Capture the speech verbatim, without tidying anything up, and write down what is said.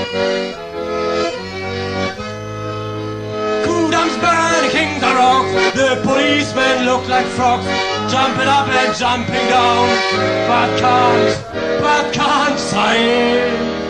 Kingdoms burn, kings are rocks. The policemen look like frogs, jumping up and jumping down, but can't, but can't sign.